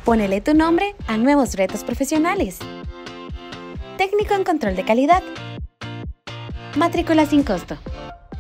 Ponele tu nombre a nuevos retos profesionales. Técnico en control de calidad. Matrícula sin costo.